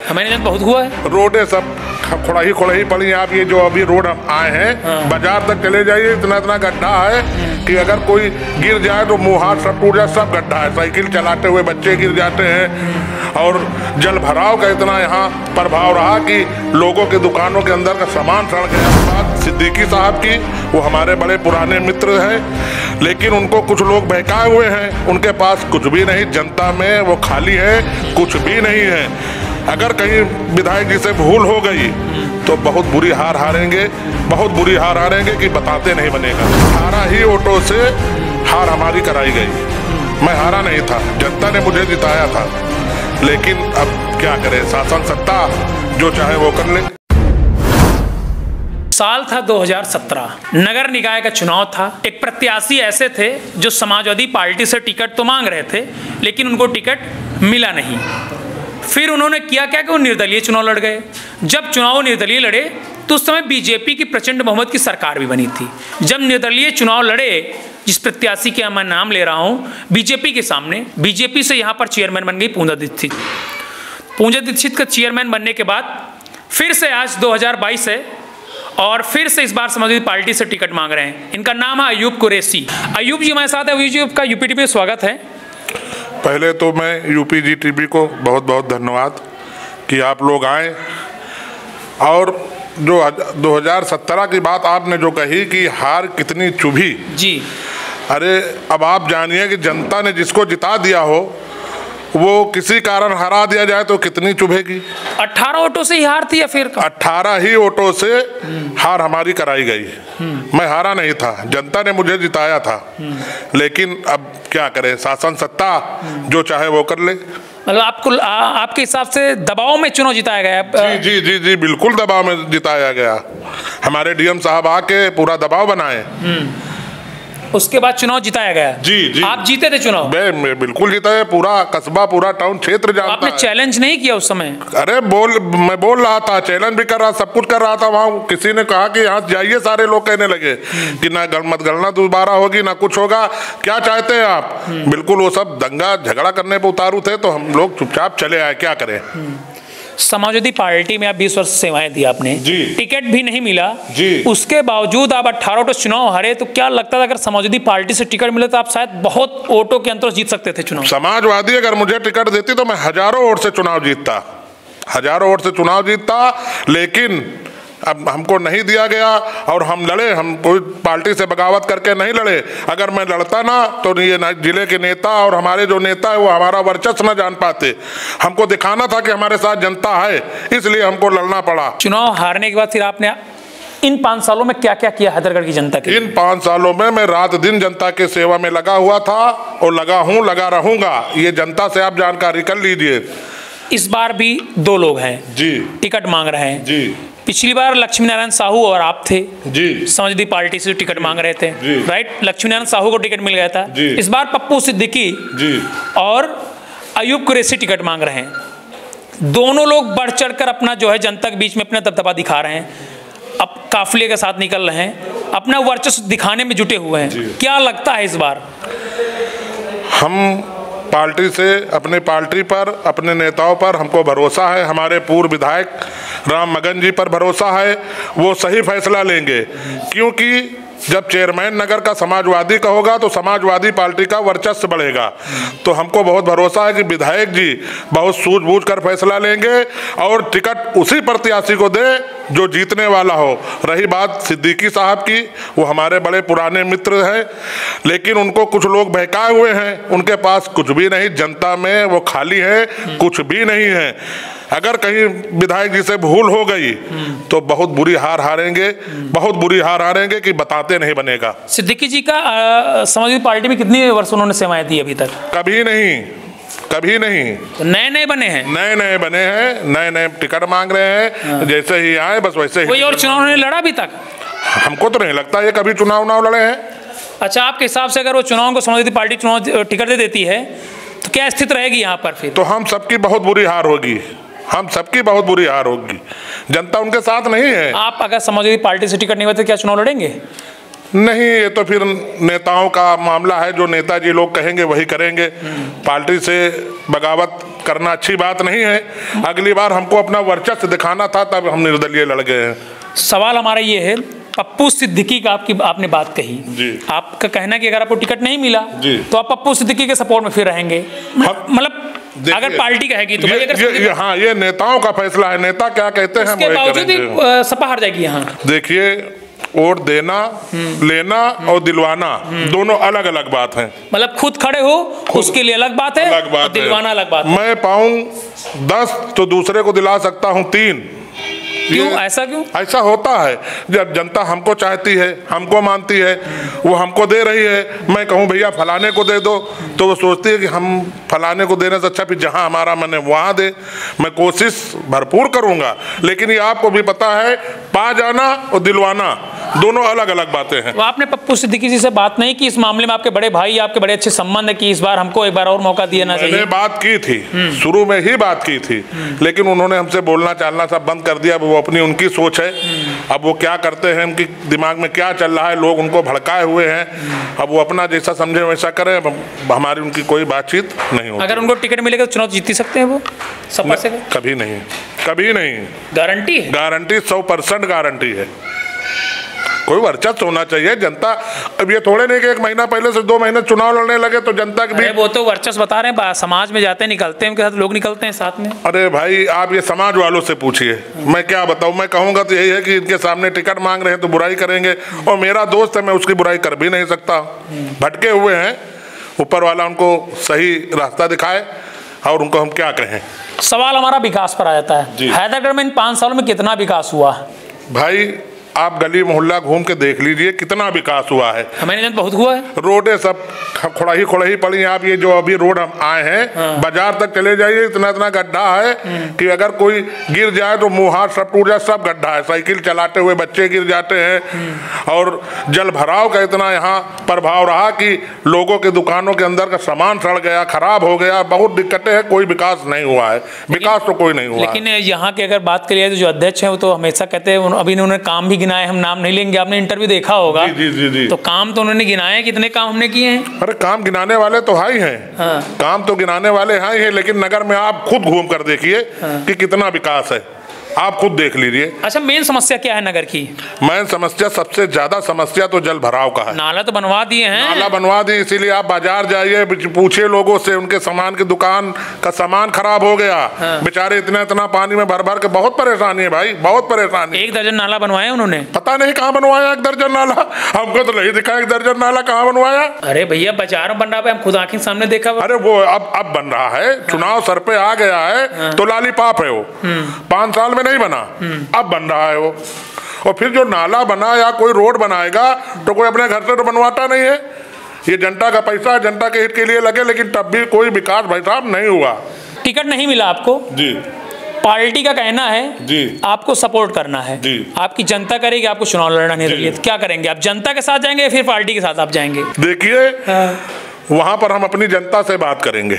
हमारे यहाँ बहुत हुआ है। रोडें सब खुड़ाही पड़ी। आप ये जो अभी रोड हम आए हैं, बाजार तक चले जाइए, इतना इतना गड्ढा है कि अगर कोई गिर जाए तो मुंह हाथ सब टूट जाए। सब गड्ढा है, साइकिल चलाते हुए बच्चे गिर जाते हैं। और जल भराव का इतना यहाँ प्रभाव रहा कि लोगों के दुकानों के अंदर का सामान सड़ गया। बात सिद्दीकी साहब की, वो हमारे बड़े पुराने मित्र हैं, लेकिन उनको कुछ लोग बहकाए हुए हैं। उनके पास कुछ भी नहीं, जनता में वो खाली है, कुछ भी नहीं है। अगर कहीं विधायक जी से भूल हो गई तो बहुत बुरी हार हारेंगे, बहुत बुरी हार हारेंगे कि बताते नहीं बनेगा। 18 ही वोटों से हार हमारी कराई गई। मैं हारा नहीं था, जनता ने मुझे जिताया था। लेकिन अब क्या करें, शासन सत्ता जो चाहे वो कर ले। साल था 2017, नगर निकाय का चुनाव था। एक प्रत्याशी ऐसे थे जो समाजवादी पार्टी से टिकट तो मांग रहे थे, लेकिन उनको टिकट मिला नहीं। फिर उन्होंने किया क्या कि वो निर्दलीय चुनाव लड़ गए। जब चुनाव निर्दलीय लड़े तो उस समय बीजेपी की प्रचंड बहुमत की सरकार भी बनी थी। जब निर्दलीय चुनाव लड़े, जिस प्रत्याशी के मैं नाम ले रहा हूँ, बीजेपी के सामने, बीजेपी से यहाँ पर चेयरमैन बन गई पूजा दीक्षित। पूजा दीक्षित का चेयरमैन बनने के बाद फिर से आज 2022 है और फिर से इस बार समाजवादी पार्टी से टिकट मांग रहे हैं। इनका नाम है अयूब कुरैशी। अयूब जी हमारे साथ है। अयूब जी का यूपीटीवी में स्वागत है। पहले तो मैं यूपीजी टीवी को बहुत बहुत धन्यवाद कि आप लोग आए। और जो 2017 की बात आपने जो कही कि हार कितनी चुभी जी, अरे अब आप जानिए कि जनता ने जिसको जिता दिया हो वो किसी कारण हरा दिया जाए तो कितनी चुभेगी। 18 वोटों से ही हार थी या फिर 18 ही वोटों से हार हमारी कराई गई। मैं हारा नहीं था, जनता ने मुझे जिताया था। लेकिन अब क्या करें, शासन सत्ता जो चाहे वो कर ले। मतलब आपको आपके हिसाब से दबाव में चुनाव जिताया गया? जी जी जी जी, बिल्कुल दबाव में जिताया गया। हमारे डीएम साहब आके पूरा दबाव बनाए, उसके बाद चुनाव जिताया गया। जी जी, आप जीते थे चुनाव? मैं बिल्कुल जीता है। पूरा कस्बा, पूरा टाउन क्षेत्र जानता है। आपने चैलेंज नहीं किया उस समय? अरे मैं बोल रहा था, चैलेंज भी कर रहा, सब कुछ कर रहा था। वहाँ किसी ने कहा कि यहाँ जाइए, सारे लोग कहने लगे कि ना मतगणना दोबारा होगी ना कुछ होगा, क्या चाहते हैं आप। बिल्कुल वो सब दंगा झगड़ा करने पर उतारू थे, तो हम लोग चुपचाप चले आए। क्या करें। समाजवादी पार्टी में आप 20 वर्ष सेवाएं दी आपने जी, टिकट भी नहीं मिला जी, उसके बावजूद आप 18 वोटों चुनाव हारे। तो क्या लगता था अगर समाजवादी पार्टी से टिकट मिले तो आप शायद बहुत वोटों के अंतर जीत सकते थे चुनाव? समाजवादी अगर मुझे टिकट देती तो मैं हजारों वोट से चुनाव जीतता, हजारों वोट से चुनाव जीतता। लेकिन अब हमको नहीं दिया गया और हम लड़े। हम कोई पार्टी से बगावत करके नहीं लड़े। अगर मैं लड़ता ना तो ये जिले के नेता और हमारे जो नेता है वो हमारा वर्चस्व न जान पाते। हमको दिखाना था कि हमारे साथ जनता है, इसलिए हमको लड़ना पड़ा। चुनाव हारने के बाद फिर आपने इन 5 सालों में क्या क्या किया हैदरगढ़ की जनता के? इन 5 सालों में मैं रात दिन जनता के सेवा में लगा हुआ था और लगा हूँ, लगा रहूंगा। ये जनता से आप जानकारी कर लीजिए। इस बार भी 2 लोग हैं जी, टिकट मांग रहे हैं जी। पिछली बार लक्ष्मी नारायण साहू और आप थे जी, समाजवादी पार्टी से टिकट मांग रहे थे, राइट? लक्ष्मी नारायण साहू को टिकट मिल गया था। इस बार पप्पू सिद्दीकी जी और अयूब कुरैशी टिकट मांग रहे हैं। दोनों लोग बढ़ चढ़कर अपना जो है जनता के बीच में अपना दबदबा दिखा रहे हैं, अब काफिले के साथ निकल रहे हैं, अपना वर्चस्व दिखाने में जुटे हुए हैं। क्या लगता है इस बार? हम पार्टी से, अपने पार्टी पर, अपने नेताओं पर हमको भरोसा है। हमारे पूर्व विधायक राम मगन जी पर भरोसा है, वो सही फैसला लेंगे। क्योंकि जब चेयरमैन नगर का समाजवादी का होगा तो समाजवादी पार्टी का वर्चस्व बढ़ेगा। तो हमको बहुत भरोसा है कि विधायक जी बहुत सूझबूझ कर फैसला लेंगे और टिकट उसी प्रत्याशी को दे जो जीतने वाला हो। रही बात सिद्दीकी साहब की, वो हमारे बड़े पुराने मित्र हैं, लेकिन उनको कुछ लोग बहकाए हुए हैं। उनके पास कुछ भी नहीं, जनता में वो खाली है, कुछ भी नहीं है। अगर कहीं विधायक जी से भूल हो गई तो बहुत बुरी हार हारेंगे, बहुत बुरी हार हारेंगे कि बताते नहीं बनेगा। सिद्दीकी जी का समाजवादी पार्टी में कितनी वर्ष उन्होंने सेवाएं दी अभी तक? कभी नहीं, कभी नहीं। तो नए नए बने हैं, नए नए बने हैं, नए नए टिकट मांग रहे हैं। जैसे ही आए बस वैसे ही। कोई और चुनाव नहीं लड़ा अभी तक? हमको तो नहीं लगता ये कभी चुनाव लड़े हैं। अच्छा, आपके हिसाब से अगर वो चुनाव को समाजवादी पार्टी चुनाव टिकट दे देती है तो क्या स्थिति रहेगी यहाँ पर फिर? तो हम सबकी बहुत बुरी हार होगी, हम सबकी बहुत बुरी हार होगी। जनता उनके साथ नहीं है। आप अगर समाजवादी पार्टी से टिकट नहीं होते क्या चुनाव लड़ेंगे? नहीं, ये तो फिर नेताओं का मामला है, जो नेताजी लोग कहेंगे वही करेंगे। पार्टी से बगावत करना अच्छी बात नहीं है। अगली बार हमको अपना वर्चस्व दिखाना था, तब हम निर्दलीय लड़ गए हैं। सवाल हमारा ये है, पप्पू सिद्दीकी का आपने बात कही जी। आपका कहना कि अगर आपको टिकट नहीं मिला जी, तो आप पप्पू सिद्दीकी के सपोर्ट में फिर रहेंगे, मतलब अगर पार्टी कहेगी तो हाँ, ये नेताओं का फैसला है, नेता क्या कहते हैं उसके बावजूद सपा हार जाएगी। यहाँ देखिए, वोट देना, लेना और दिलवाना दोनों अलग अलग बात है। मतलब खुद खड़े हो उसके लिए अलग बात है, अलग बात दिलवाना अलग बात है। मैं पाऊं 10 तो दूसरे को दिला सकता हूं 3। क्यों ऐसा क्यों? ऐसा होता है, जब जनता हमको चाहती है, हमको मानती है, वो हमको दे रही है, मैं कहूँ भैया फलाने को दे दो, तो वो सोचती है कि हम फलाने को देने से अच्छा फिर जहाँ हमारा मन है वहाँ दे। मैं कोशिश भरपूर करूँगा, लेकिन ये आपको भी पता है, पा जाना और दिलवाना दोनों अलग अलग बातें हैं। तो आपने पप्पू सिद्दीकी जी से बात नहीं की इस मामले में? आपके बड़े भाई, आपके बड़े अच्छे संबंध है कि इस बार हमको एक बार और मौका देना चाहिए? मैंने बात की थी, शुरू में ही बात की थी, लेकिन उन्होंने हमसे बोलना चालना सब बंद कर दिया। वो अपनी उनकी सोच है, अब वो क्या करते हैं, उनकी दिमाग में क्या चल रहा है, लोग उनको भड़काए हुए हैं, अब वो अपना जैसा समझे वैसा करें, हमारी उनकी कोई बातचीत नहीं होती। अगर उनको टिकट मिलेगा तो चुनाव जीत ही सकते हैं वो सपा से? कभी नहीं, कभी नहीं। गारंटी है? गारंटी 100% गारंटी है। कोई वर्चस्व होना चाहिए। जनता, अब ये थोड़े नहीं कि 1 महीना पहले से 2 महीने चुनाव लड़ने लगे तो जनता के भी, वो तो वर्चस्व बता रहे हैं, समाज में जाते हैं, निकलते हैं, उनके साथ लोग निकलते हैं साथ में। अरे भाई, आप ये समाज वालों से पूछिए, मैं क्या बताऊं। मैं कहूंगा तो यही है कि इनके सामने टिकट मांग रहे हैं तो बुराई करेंगे, और मेरा दोस्त है, मैं उसकी बुराई कर भी नहीं सकता। भटके हुए हैं, ऊपर वाला उनको सही रास्ता दिखाए, और उनको हम क्या कहें। सवाल हमारा विकास पर आ जाता है। हैदरगढ़ में इन 5 सालों में कितना विकास हुआ? भाई, आप गली मोहल्ला घूम के देख लीजिए कितना विकास हुआ है। हमारे बहुत हुआ है। रोडें सब खुड़ा ही पड़ी हैं। आप ये जो अभी रोड हम आए हैं, बाजार तक चले जाइए, इतना इतना गड्ढा है कि अगर कोई गिर जाए तो मुंह हाथ सब टूट जाए, सब गड्ढा है। साइकिल चलाते हुए बच्चे गिर जाते हैं, और जल भराव का इतना यहाँ प्रभाव रहा कि लोगों के दुकानों के अंदर का सामान सड़ गया, खराब हो गया, बहुत दिक्कतें हैं। कोई विकास नहीं हुआ है, विकास तो कोई नहीं हुआ। लेकिन यहाँ की अगर बात करिए तो जो अध्यक्ष हैं वो तो हमेशा कहते हैं, अभी इन्होंने काम भी गिनाए, हम नाम नहीं लेंगे, आपने इंटरव्यू देखा होगा। जी। तो काम तो उन्होंने गिनाए, कितने काम हमने किए हैं। अरे काम गिनाने वाले तो हाई हैं। हाँ। काम तो गिनाने वाले हाई हैं, लेकिन नगर में आप खुद घूम कर देखिए कि कितना विकास है, आप खुद देख लीजिए। अच्छा, मेन समस्या क्या है नगर की? मेन समस्या, सबसे ज्यादा समस्या तो जल भराव का है। नाला तो बनवा दिए हैं, नाला बनवा दिए, इसीलिए आप बाजार जाइए, पूछिए लोगों से, उनके सामान की दुकान का सामान खराब हो गया। हाँ। बेचारे इतना पानी में भर भर के, बहुत परेशानी है भाई, बहुत परेशानी। 1 दर्जन नाला बनवाया उन्होंने? पता नहीं कहाँ बनवाया 1 दर्जन नाला, हमको तो नहीं दिखा 1 दर्जन नाला कहाँ बनवाया। अरे भैया, बाजार में बन रहा है, हम खुद आंखें सामने देखा। अरे वो अब बन रहा है, चुनाव सर पे आ गया है तो लालीपाप है वो। 5 साल में नहीं बना, अब बन रहा है वो। और फिर जो नाला बना या कोई रोड बनाएगा तो कोई अपने घर से तो बनवाता नहीं है। ये जनता का पैसा, जनता के हित के लिए लगे, लेकिन तब भी कोई विकास भाई साहब नहीं हुआ। टिकट नहीं मिला आपको जी, पार्टी का कहना है जी, आपको सपोर्ट करना है जी, आपकी जनता करेगी, आपको चुनाव लड़ना नहीं रही है, तो क्या करेंगे आप? जनता के साथ जाएंगे या फिर पार्टी के साथ आप जाएंगे? देखिए, वहां पर हम अपनी जनता से बात करेंगे।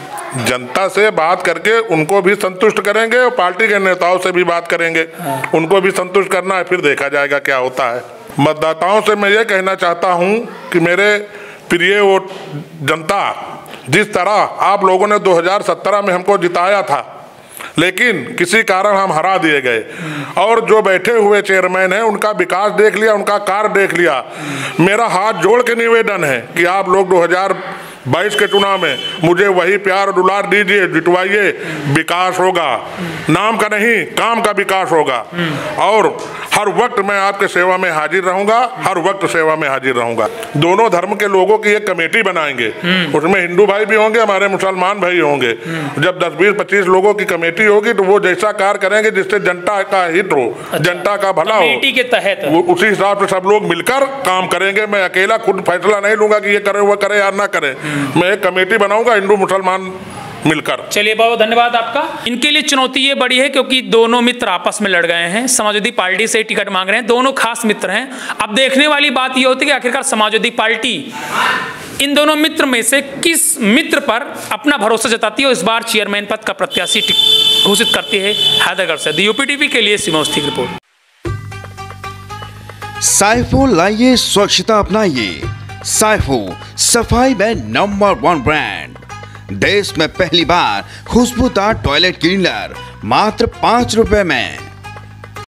जनता से बात करके उनको भी संतुष्ट करेंगे, और पार्टी के नेताओं से भी बात करेंगे, उनको भी संतुष्ट करना है, फिर देखा जाएगा क्या होता है। मतदाताओं से मैं ये कहना चाहता हूं कि मेरे प्रिय वो जनता, जिस तरह आप लोगों ने 2017 में हमको जिताया था, लेकिन किसी कारण हम हरा दिए गए, और जो बैठे हुए चेयरमैन हैं उनका विकास देख लिया, उनका कार्य देख लिया। मेरा हाथ जोड़ के निवेदन है कि आप लोग 2022 के चुनाव में मुझे वही प्यार दुलार दीजिए, जितवाइए, विकास होगा। नाम का नहीं, काम का विकास होगा। और हर वक्त मैं आपके सेवा में हाजिर रहूंगा, हर वक्त सेवा में हाजिर रहूंगा। दोनों धर्म के लोगों की एक कमेटी बनाएंगे, उसमें हिंदू भाई भी होंगे, हमारे मुसलमान भाई होंगे। जब 10, 20, 25 लोगों की कमेटी होगी तो वो जैसा कार्य करेंगे जिससे जनता का हित हो, जनता का भला हो, कमेटी के तहत उसी हिसाब से सब लोग मिलकर काम करेंगे। मैं अकेला खुद फैसला नहीं लूंगा कि ये करे वो करे या ना करे। मैं एक कमेटी बनाऊंगा, हिंदू मुसलमान मिलकर। चलिए, बहुत धन्यवाद आपका। इनके लिए चुनौती ये बड़ी है क्योंकि दोनों मित्र आपस में लड़ गए हैं, समाजवादी पार्टी से टिकट मांग रहे हैं, दोनों खास मित्र हैं। अब देखने वाली बात ये होती है कि आखिरकार समाजवादी पार्टी इन दोनों मित्र में से किस मित्र पर अपना भरोसा जताती है और इस बार चेयरमैन पद का प्रत्याशी घोषित करती है। हैदरगढ़ से यूपी टीवी के लिए सिमोस्ती की रिपोर्ट। साइफो लाइए स्वच्छता अपनाइए। साइफो सफाई में नंबर 1 ब्रांड। देश में पहली बार खुशबूदार टॉयलेट क्लीनर मात्र 5 रुपए में।